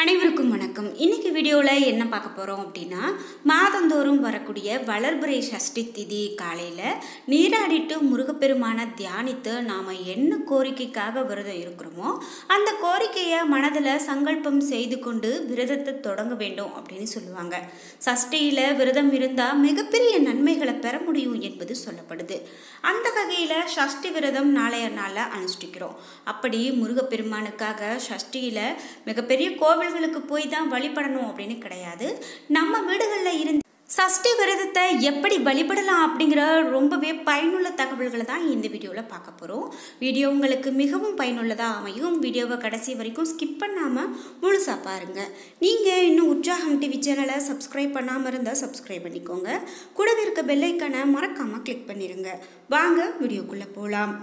அனைவருக்கும் வணக்கம். இன்னைக்கு வீடியோவில் என்ன பார்க்க போகிறோம் அப்படின்னா, மாதந்தோறும் வரக்கூடிய வளர்பிறை சஷ்டி திதி காலையில் நீராடிட்டு முருகப்பெருமானை தியானித்து நாம் என்ன கோரிக்கைக்காக விரதம் இருக்கிறோமோ அந்த கோரிக்கையை மனதில் சங்கல்பம் செய்து கொண்டு விரதத்தை தொடங்க வேண்டும் அப்படின்னு சொல்லுவாங்க. சஷ்டியில் விரதம் இருந்தால் மிகப்பெரிய நன்மைகளை பெற முடியும் என்பது சொல்லப்படுது. அந்த வகையில் சஷ்டி விரதம் நாளைய நாளில் அனுஷ்டிக்கிறோம். அப்படி முருகப்பெருமானுக்காக சஷ்டியில் மிகப்பெரிய கோவில்களுக்கு போய் தான் வழிபடணும் அப்படின்னு கிடையாது. நம்ம வீடுகளில் இருந்து சஷ்டி விரதத்தை எப்படி வழிபடலாம் அப்படிங்கிற ரொம்பவே பயனுள்ள தகவல்களை தான் இந்த வீடியோவில் பார்க்க போகிறோம். வீடியோ உங்களுக்கு மிகவும் பயனுள்ளதாக அமையும். வீடியோவை கடைசி வரைக்கும் ஸ்கிப் பண்ணாமல் முழுசாக பாருங்கள். நீங்கள் இன்னும் உற்சாகம் டிவி சேனலை சப்ஸ்கிரைப் பண்ணாமல் இருந்தால் சப்ஸ்கிரைப் பண்ணிக்கோங்க. கூடவே இருக்க பெல் ஐக்கானை மறக்காமல் கிளிக் பண்ணிடுங்க. வாங்க வீடியோக்குள்ளே போகலாம்.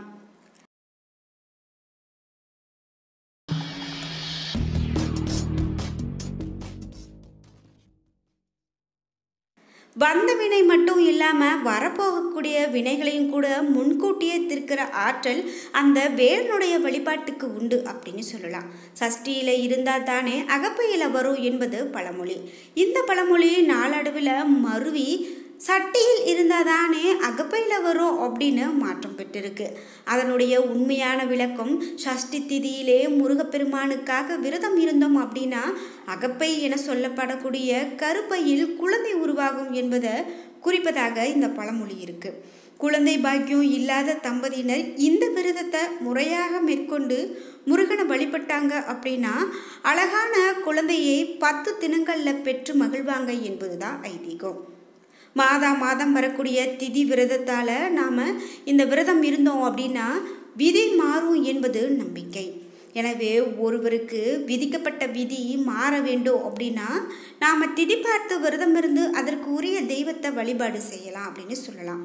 வந்த வினை மட்டும் இல்லாமல் வரப்போகக்கூடிய வினைகளையும் கூட முன்கூட்டியே தீர்க்கிற ஆற்றல் அந்த வேலனுடைய வழிபாட்டுக்கு உண்டு அப்படின்னு சொல்லலாம். சஷ்டியில் இருந்தால் தானே அகப்பையில் வரும் என்பது பழமொழி. இந்த பழமொழி நாளடைவில் மருவி சட்டியில் இருந்தால் தானே அகப்பையில் வரும் அப்படின்னு மாற்றம் பெற்றிருக்கு. அதனுடைய உண்மையான விளக்கம், சஷ்டி திதியிலே முருகப்பெருமானுக்காக விரதம் இருந்தோம் அப்படின்னா அகப்பை என சொல்லப்படக்கூடிய கருப்பையில் குழந்தை உருவாகும் என்பதை குறிப்பதாக இந்த பழமொழி இருக்கு. குழந்தை பாக்கியம் இல்லாத தம்பதியினர் இந்த விரதத்தை முறையாக மேற்கொண்டு முருகனை வழிபட்டாங்க அப்படின்னா அழகான குழந்தையை 10 தினங்களில் பெற்று மகிழ்வாங்க என்பதுதான் ஐதீகம். மாதம் வரக்கூடிய திதி விரதத்தால் நாம் இந்த விரதம் இருந்தோம் அப்படின்னா விதி மாறும் என்பது நம்பிக்கை. எனவே ஒருவருக்கு விதிக்கப்பட்ட விதி மாற வேண்டும் அப்படின்னா நாம் திதி பார்த்து விரதம் இருந்து அதற்கு உரிய தெய்வத்தை வழிபாடு செய்யலாம் அப்படின்னு சொல்லலாம்.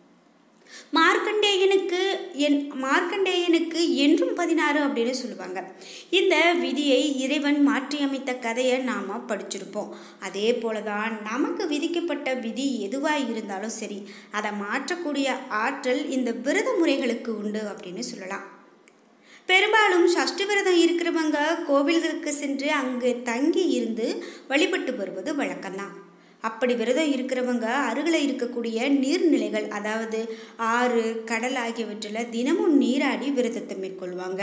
மார்க்கண்டேயனுக்கு என்றும் 16 அப்படின்னு சொல்லுவாங்க. இந்த விதியை இறைவன் மாற்றியமைத்த கதையை நாம் படிச்சிருப்போம். அதே போல தான் நமக்கு விதிக்கப்பட்ட விதி எதுவாக இருந்தாலும் சரி, அதை மாற்றக்கூடிய ஆற்றல் இந்த விரத முறைகளுக்கு உண்டு அப்படின்னு சொல்லலாம். பெரும்பாலும் சஷ்டி விரதம் இருக்கிறவங்க கோவில்களுக்கு சென்று அங்கே தங்கி இருந்து வழிபட்டு வருவது வழக்கம்தான். அப்படி விரதம் இருக்கிறவங்க அருகில் இருக்கக்கூடிய நீர்நிலைகள், அதாவது ஆறு, கடல் ஆகியவற்றில் தினமும் நீராடி விரதத்தை மேற்கொள்வாங்க.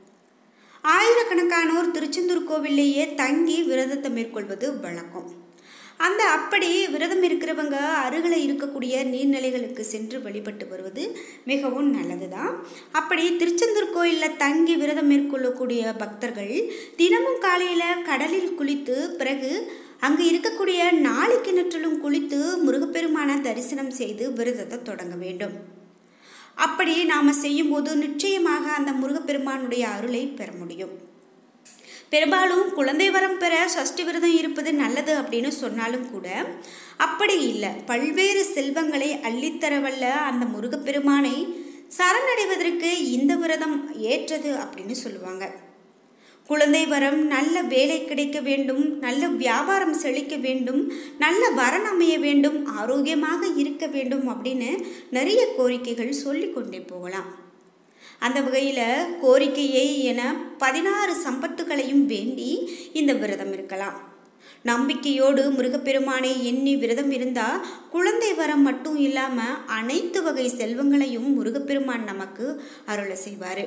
ஆயிரக்கணக்கானோர் திருச்செந்தூர் கோவிலேயே தங்கி விரதத்தை மேற்கொள்வது வழக்கம். அப்படி விரதம் இருக்கிறவங்க அருகில் இருக்கக்கூடிய நீர்நிலைகளுக்கு சென்று வழிபட்டு வருவது மிகவும் நல்லது தான். அப்படி திருச்செந்தூர் கோயிலில் தங்கி விரதம் மேற்கொள்ளக்கூடிய பக்தர்கள் தினமும் காலையில் கடலில் குளித்து பிறகு அங்கு இருக்கக்கூடிய 4 கிணற்றிலும் குளித்து முருகப்பெருமான தரிசனம் செய்து விரதத்தை தொடங்க வேண்டும். அப்படி நாம் செய்யும்போது நிச்சயமாக அந்த முருகப்பெருமானுடைய அருளை பெற முடியும். பெரும்பாலும் குழந்தை வரம் பெற சஷ்டி விரதம் இருப்பது நல்லது அப்படின்னு சொன்னாலும் கூட அப்படி இல்லை. பல்வேறு செல்வங்களை அள்ளித்தரவல்ல அந்த முருகப்பெருமானை சரணடைவதற்கு இந்த விரதம் ஏற்றது அப்படின்னு சொல்லுவாங்க. குழந்தை வரம், நல்ல வேலை கிடைக்க வேண்டும், நல்ல வியாபாரம் செழிக்க வேண்டும், நல்ல வரன் அமைய வேண்டும், ஆரோக்கியமாக இருக்க வேண்டும் அப்படின்னு நிறைய கோரிக்கைகள் சொல்லிக்கொண்டே போகலாம். அந்த வகையில் கோரிக்கையை என 16 சம்பத்துகளையும் வேண்டி இந்த விரதம் இருக்கலாம். நம்பிக்கையோடு முருகப்பெருமானை எண்ணி விரதம் இருந்தால் குழந்தை வரம் மட்டும் இல்லாமல் அனைத்து வகை செல்வங்களையும் முருகப்பெருமான் நமக்கு அருளை செய்வார்.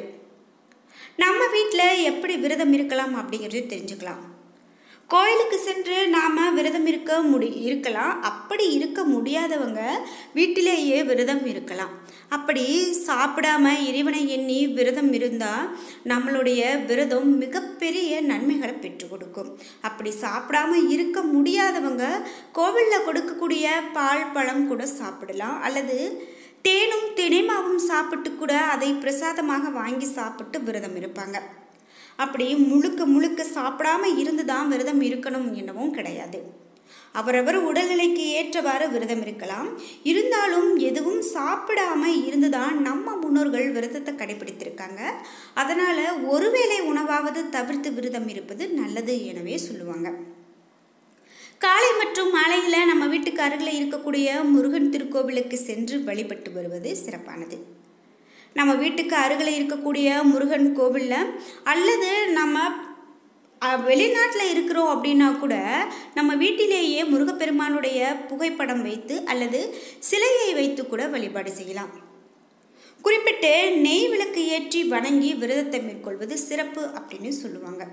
நம்ம வீட்டில் எப்படி விரதம் இருக்கலாம் அப்படிங்கிறது தெரிஞ்சுக்கலாம். கோயிலுக்கு சென்று நாம் விரதம் இருக்கலாம். அப்படி இருக்க முடியாதவங்க வீட்டிலேயே விரதம் இருக்கலாம். அப்படி சாப்பிடாம இறைவனை எண்ணி விரதம் இருந்தால் நம்மளுடைய விரதம் மிகப்பெரிய நன்மைகளை பெற்று கொடுக்கும். அப்படி சாப்பிடாம இருக்க முடியாதவங்க கோவிலில் கொடுக்கக்கூடிய பால், பழம் கூட சாப்பிடலாம். அல்லது தேனும் தினைமாவும் சாப்பிட்டு கூட அதை பிரசாதமாக வாங்கி சாப்பிட்டு விரதம் இருப்பாங்க. அப்படி முழுக்க சாப்பிடாம இருந்து தான் விரதம் இருக்கணும் எனவும் கிடையாது. அவரவர் உடல்நிலைக்கு ஏற்றவாறு விரதம் இருக்கலாம். இருந்தாலும் எதுவும் சாப்பிடாம இருந்துதான் நம்ம முன்னோர்கள் விரதத்தை கடைபிடித்திருக்காங்க. அதனால ஒருவேளை உணவாவது தவிர்த்து விரதம் இருப்பது நல்லது எனவே சொல்லுவாங்க. காலை மற்றும் மாலையில் நம்ம வீட்டுக்கு அருகில் இருக்கக்கூடிய முருகன் திருக்கோவிலுக்கு சென்று வழிபட்டு வருவது சிறப்பானது. நம்ம வீட்டுக்கு அருகில் இருக்கக்கூடிய முருகன் கோவிலில் அல்லது நம்ம வெளிநாட்டில் இருக்கிறோம் அப்படின்னா கூட நம்ம வீட்டிலேயே முருகப்பெருமானுடைய புகைப்படம் வைத்து அல்லது சிலையை வைத்து கூட வழிபாடு செய்யலாம். குறிப்பிட்டு நெய் விளக்கு ஏற்றி வணங்கி விரதத்தை மேற்கொள்வது சிறப்பு அப்படின்னு சொல்லுவாங்க.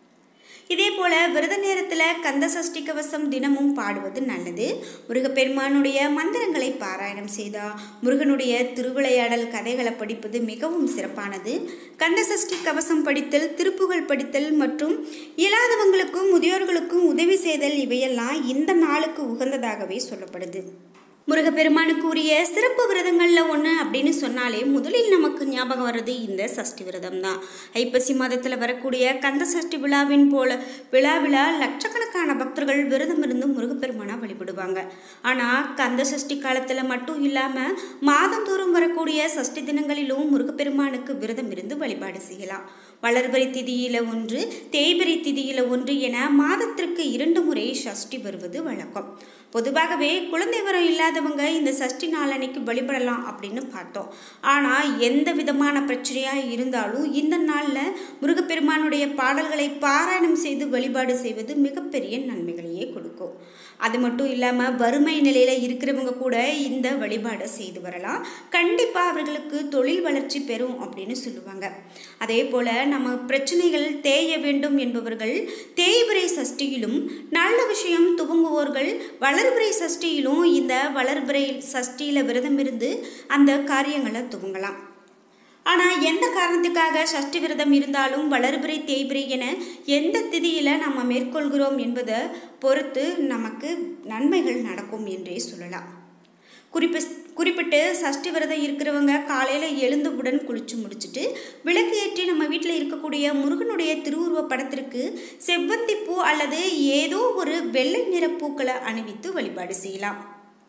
இதே போல் விரத நேரத்தில் கந்த சஷ்டி கவசம் தினமும் பாடுவது நல்லது. முருகப்பெருமானுடைய மந்திரங்களை பாராயணம் செய்தால் முருகனுடைய திருவிளையாடல் கதைகளை படிப்பது மிகவும் சிறப்பானது. கந்த சஷ்டி கவசம் படித்தல், திருப்புகழ் படித்தல் மற்றும் இயலாதவங்களுக்கும் முதியோர்களுக்கும் உதவி செய்தல் இவையெல்லாம் இந்த நாளுக்கு உகந்ததாகவே சொல்லப்படுது. முருகப்பெருமானுக்கு உரிய சிறப்பு விரதங்களில் ஒன்று அப்படின்னு சொன்னாலே முதலில் நமக்கு ஞாபகம் வர்றது இந்த சஷ்டி விரதம் தான். ஐப்பசி மாதத்தில் வரக்கூடிய கந்த சஷ்டி விழாவின் விழா லட்சக்கணக்கான பக்தர்கள் விரதம் இருந்து முருகப்பெருமானை வழிபடுவாங்க. ஆனால் கந்த சஷ்டி காலத்தில் மட்டும் இல்லாமல் மாதந்தோறும் வரக்கூடிய சஷ்டி தினங்களிலும் முருகப்பெருமானுக்கு விரதம் இருந்து வழிபாடு செய்யலாம். வளர்பிறை திதியில் ஒன்று, தேய்பிறை திதியில் ஒன்று என மாதத்திற்கு 2 முறை சஷ்டி வருவது வழக்கம். பொதுவாகவே குழந்தை வரம் இல்லாதவங்க இந்த சஷ்டி நாளன்னைக்கு வழிபடலாம் அப்படின்னு பார்த்தோம். ஆனால் எந்த விதமான பிரச்சனையாக இருந்தாலும் இந்த நாளில் முருகப்பெருமானுடைய பாடல்களை பாராயணம் செய்து வழிபாடு செய்வது மிகப்பெரிய நன்மைகளையே கொடுக்கும். அது மட்டும் இல்லாமல் வறுமை நிலையில் இருக்கிறவங்க கூட இந்த வழிபாடை செய்து வரலாம். கண்டிப்பாக அவர்களுக்கு தொழில் வளர்ச்சி பெறும் அப்படின்னு சொல்லுவாங்க. அதே போல் நம்ம பிரச்சனைகள் தேய வேண்டும் என்பவர்கள் தேய்பிறை சஷ்டியிலும், நல்ல விஷயம் துவங்குவோர்கள் வளர்பிறை சஷ்டியிலும் இந்த வளர்பிறை சஷ்டியில் விரதம் இருந்து அந்த காரியங்களை துவங்கலாம். ஆனால் எந்த காரணத்துக்காக சஷ்டி விரதம் இருந்தாலும் வளர்பிறை தேய்பிறை என எந்த திதியில் நம்ம மேற்கொள்கிறோம் என்பதை பொறுத்து நமக்கு நன்மைகள் நடக்கும் என்றே சொல்லலாம். குறிப்பிட்டு சஷ்டி விரதம் இருக்கிறவங்க காலையில் எழுந்தவுடன் குளிச்சு முடிச்சுட்டு விளக்கு ஏற்றி நம்ம வீட்டில் இருக்கக்கூடிய முருகனுடைய திருவுருவ படத்திற்கு செவ்வந்தி பூ அல்லது ஏதோ ஒரு வெள்ளை நிற பூக்களை அணிவித்து வழிபாடு செய்யலாம்.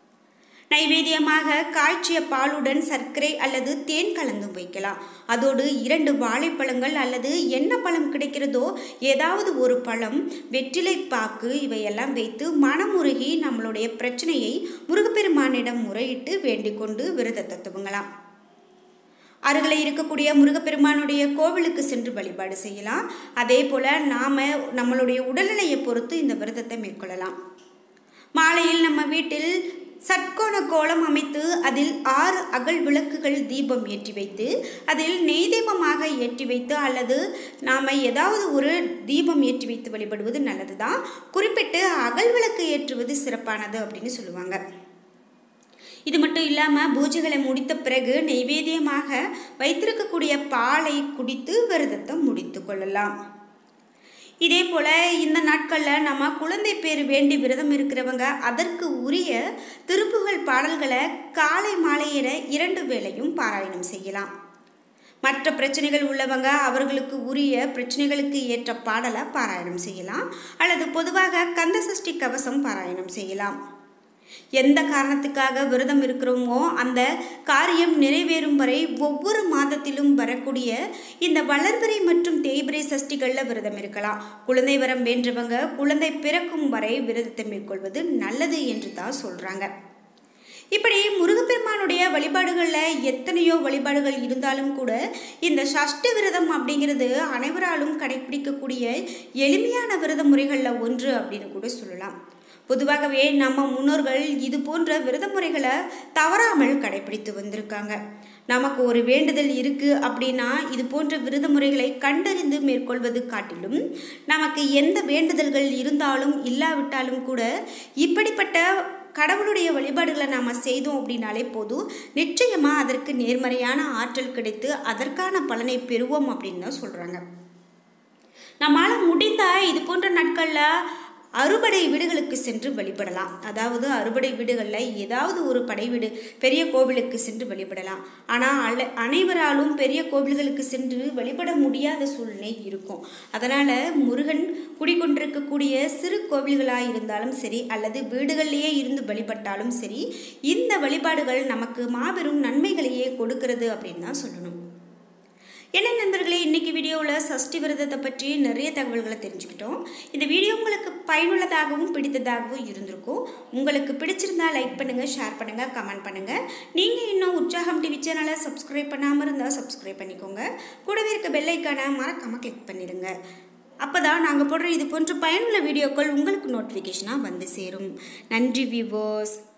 நைவேத்தியமாக காய்ச்சிய பாலுடன் சர்க்கரை அல்லது தேன் கலந்து வைக்கலாம். அதோடு 2 வாழைப்பழங்கள் அல்லது என்ன பழம் கிடைக்கிறதோ ஏதாவது ஒரு பழம், வெற்றிலை பாக்கு இவையெல்லாம் வைத்து மனமுருகி நம்மளுடைய பிரச்சனையை முருகப்பெருமானிடம் முறையிட்டு வேண்டிக் கொண்டு விரதத்தை துவங்கலாம். அருகில் இருக்கக்கூடிய முருகப்பெருமானுடைய கோவிலுக்கு சென்று வழிபாடு செய்யலாம். அதே போல் நம்மளுடைய உடல்நிலையை பொறுத்து இந்த விரதத்தை மேற்கொள்ளலாம். மாலையில் நம்ம வீட்டில் சட்கோண கோலம் அமைத்து அதில் 6 அகல் விளக்குகள் தீபம் ஏற்றி வைத்து அதில் நெய் தீபமாக ஏற்றி வைத்து அல்லது நாம் ஏதாவது ஒரு தீபம் ஏற்றி வைத்து வழிபடுவது நல்லது தான். குறிப்பிட்டு அகல் விளக்கு ஏற்றுவது சிறப்பானது அப்படின்னு சொல்லுவாங்க. இது மட்டும் இல்லாமல் பூஜைகளை முடித்த பிறகு நைவேத்தியமாக வைத்திருக்கக்கூடிய பாலை குடித்து விரதத்தை முடித்து கொள்ளலாம். இதே போல் இந்த நாட்களில் நம்ம குழந்தை பேர் வேண்டி விரதம் இருக்கிறவங்க அதற்கு உரிய திருப்புகழ் பாடல்களை காலை மாலை என 2 வேளையும் பாராயணம் செய்யலாம். மற்ற பிரச்சனைகள் உள்ளவங்க அவர்களுக்கு உரிய பிரச்சனைகளுக்கு ஏற்ற பாடலை பாராயணம் செய்யலாம் அல்லது பொதுவாக கந்த சஷ்டி கவசம் பாராயணம் செய்யலாம். எந்த காரணத்துக்காக விரதம் இருக்கிறோமோ அந்த காரியம் நிறைவேறும் வரை ஒவ்வொரு மாதத்திலும் வரக்கூடிய இந்த வளர்பிறை மற்றும் தேய்பிறை சஷ்டிகளில் விரதம் இருக்கலாம். குழந்தை வரம் வேண்டவங்க குழந்தை பிறக்கும் வரை விரதத்தை மேற்கொள்வது நல்லது என்று தான் சொல்கிறாங்க. இப்படி முருகப்பெருமானுடைய வழிபாடுகளில் எத்தனையோ வழிபாடுகள் இருந்தாலும் கூட இந்த சஷ்டி விரதம் அப்படிங்கிறது அனைவராலும் கடைபிடிக்கக்கூடிய எளிமையான விரத முறைகளில் ஒன்று அப்படின்னு கூட சொல்லலாம். பொதுவாகவே நம்ம முன்னோர்கள் இது போன்ற விரத முறைகளை தவறாமல் கடைபிடித்து வந்திருக்காங்க. நமக்கு ஒரு வேண்டுதல் இருக்குது அப்படின்னா இது போன்ற விரத முறைகளை கண்டறிந்து மேற்கொள்வது காட்டிலும் நமக்கு எந்த வேண்டுதல்கள் இருந்தாலும் இல்லாவிட்டாலும் கூட இப்படிப்பட்ட கடவுளுடைய வழிபாடுகளை நாம் செய்தோம் அப்படின்னாலே போதும், நிச்சயமாக அதற்கு நேர்மறையான ஆற்றல் கிடைத்து அதற்கான பலனை பெறுவோம் அப்படின்னு தான் சொல்கிறாங்க. நம்மளால் முடிந்தால் இது போன்ற நாட்களில் அறுபடை வீடுகளுக்கு சென்று வழிபடலாம். அதாவது அறுபடை வீடுகளில் ஏதாவது ஒரு படை வீடு பெரிய கோவிலுக்கு சென்று வழிபடலாம். ஆனால் அனைவராலும் பெரிய கோவில்களுக்கு சென்று வழிபட முடியாத சூழ்நிலை இருக்கும். அதனால் முருகன் குடிக்கொண்டிருக்கக்கூடிய சிறு கோவில்களாக இருந்தாலும் சரி அல்லது வீடுகளிலேயே இருந்து வழிபட்டாலும் சரி, இந்த வழிபாடுகள் நமக்கு மாபெரும் நன்மைகளையே கொடுக்கிறது அப்படின்னு தான் சொல்லணும். என்ன நண்பர்களே, இன்றைக்கி வீடியோவில் சஷ்டி விரதத்தை பற்றி நிறைய தகவல்களை தெரிஞ்சுக்கிட்டோம். இந்த வீடியோ உங்களுக்கு பயனுள்ளதாகவும் பிடித்ததாகவும் இருந்திருக்கும். உங்களுக்கு பிடிச்சிருந்தால் லைக் பண்ணுங்கள், ஷேர் பண்ணுங்கள், கமெண்ட் பண்ணுங்கள். நீங்கள் இன்னும் உற்சாகம் டிவி சேனலை சப்ஸ்கிரைப் பண்ணாமல் இருந்தால் சப்ஸ்கிரைப் பண்ணிக்கோங்க. கூடவே இருக்க பெல் ஐக்கானை மறக்காமல் கிளிக் பண்ணிடுங்க. அப்போ தான் நாங்கள் போடுற இது போன்ற பயனுள்ள வீடியோக்கள் உங்களுக்கு நோட்டிஃபிகேஷனாக வந்து சேரும். நன்றி வியூவர்ஸ்.